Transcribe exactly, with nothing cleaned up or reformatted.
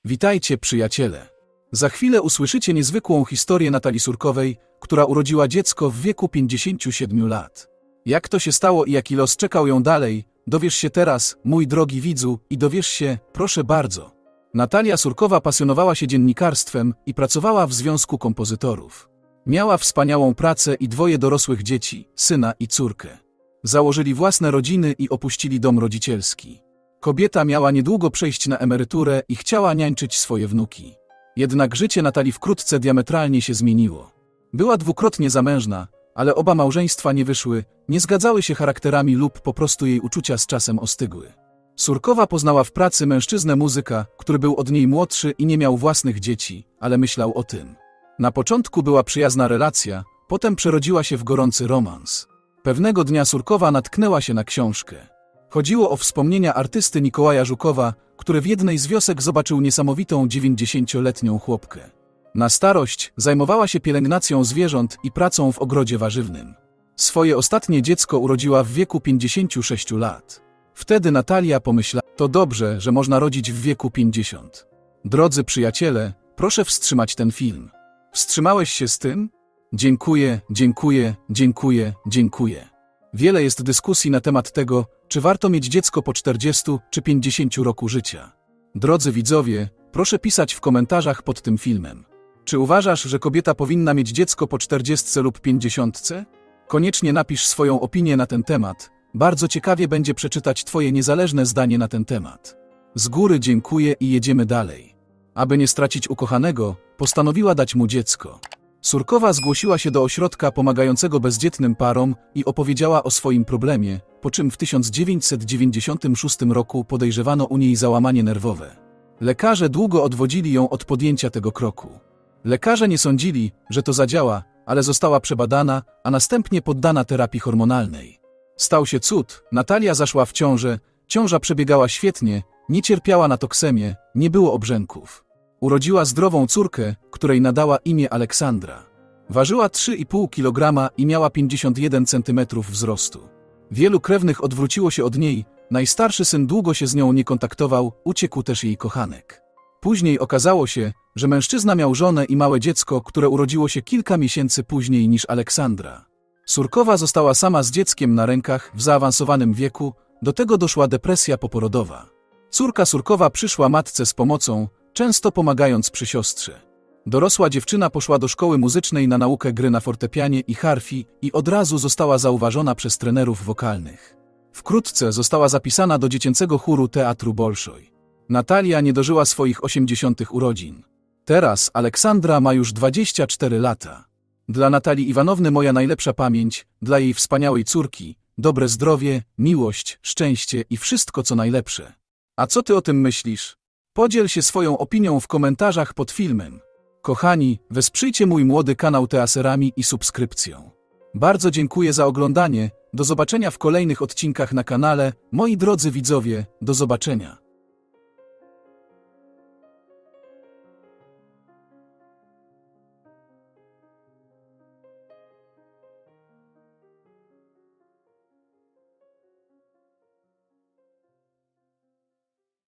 Witajcie, przyjaciele. Za chwilę usłyszycie niezwykłą historię Natalii Surkowej, która urodziła dziecko w wieku pięćdziesięciu siedmiu lat. Jak to się stało i jaki los czekał ją dalej, dowiesz się teraz, mój drogi widzu, i dowiesz się, proszę bardzo. Natalia Surkowa pasjonowała się dziennikarstwem i pracowała w Związku Kompozytorów. Miała wspaniałą pracę i dwoje dorosłych dzieci, syna i córkę. Założyli własne rodziny i opuścili dom rodzicielski. Kobieta miała niedługo przejść na emeryturę i chciała niańczyć swoje wnuki. Jednak życie Natalii wkrótce diametralnie się zmieniło. Była dwukrotnie zamężna, ale oba małżeństwa nie wyszły, nie zgadzały się charakterami lub po prostu jej uczucia z czasem ostygły. Surkowa poznała w pracy mężczyznę muzyka, który był od niej młodszy i nie miał własnych dzieci, ale myślał o tym. Na początku była przyjazna relacja, potem przerodziła się w gorący romans. Pewnego dnia Surkowa natknęła się na książkę. Chodziło o wspomnienia artysty Mikołaja Żukowa, który w jednej z wiosek zobaczył niesamowitą dziewięćdziesięcioletnią chłopkę. Na starość zajmowała się pielęgnacją zwierząt i pracą w ogrodzie warzywnym. Swoje ostatnie dziecko urodziła w wieku pięćdziesięciu sześciu lat. Wtedy Natalia pomyślała, to dobrze, że można rodzić w wieku pięćdziesięciu. Drodzy przyjaciele, proszę wstrzymać ten film. Wstrzymałeś się z tym? Dziękuję, dziękuję, dziękuję, dziękuję. Wiele jest dyskusji na temat tego, czy warto mieć dziecko po czterdziestu czy pięćdziesięciu roku życia. Drodzy widzowie, proszę pisać w komentarzach pod tym filmem. Czy uważasz, że kobieta powinna mieć dziecko po czterdziestce lub pięćdziesiątce? Koniecznie napisz swoją opinię na ten temat. Bardzo ciekawie będzie przeczytać Twoje niezależne zdanie na ten temat. Z góry dziękuję i jedziemy dalej. Aby nie stracić ukochanego, postanowiła dać mu dziecko. Surkowa zgłosiła się do ośrodka pomagającego bezdzietnym parom i opowiedziała o swoim problemie, po czym w tysiąc dziewięćset dziewięćdziesiątym szóstym roku podejrzewano u niej załamanie nerwowe. Lekarze długo odwodzili ją od podjęcia tego kroku. Lekarze nie sądzili, że to zadziała, ale została przebadana, a następnie poddana terapii hormonalnej. Stał się cud, Natalia zaszła w ciążę, ciąża przebiegała świetnie, nie cierpiała na toksemię, nie było obrzęków. Urodziła zdrową córkę, której nadała imię Aleksandra. Ważyła trzy i pół kilograma i miała pięćdziesiąt jeden centymetrów wzrostu. Wielu krewnych odwróciło się od niej, najstarszy syn długo się z nią nie kontaktował, uciekł też jej kochanek. Później okazało się, że mężczyzna miał żonę i małe dziecko, które urodziło się kilka miesięcy później niż Aleksandra. Surkowa została sama z dzieckiem na rękach w zaawansowanym wieku, do tego doszła depresja poporodowa. Córka Surkowa przyszła matce z pomocą, często pomagając przy siostrze. Dorosła dziewczyna poszła do szkoły muzycznej na naukę gry na fortepianie i harfii i od razu została zauważona przez trenerów wokalnych. Wkrótce została zapisana do dziecięcego chóru Teatru Bolszoi. Natalia nie dożyła swoich osiemdziesiątych urodzin. Teraz Aleksandra ma już dwadzieścia cztery lata. Dla Natalii Iwanowny moja najlepsza pamięć, dla jej wspaniałej córki, dobre zdrowie, miłość, szczęście i wszystko co najlepsze. A co ty o tym myślisz? Podziel się swoją opinią w komentarzach pod filmem. Kochani, wesprzyjcie mój młody kanał teaserami i subskrypcją. Bardzo dziękuję za oglądanie, do zobaczenia w kolejnych odcinkach na kanale, moi drodzy widzowie, do zobaczenia.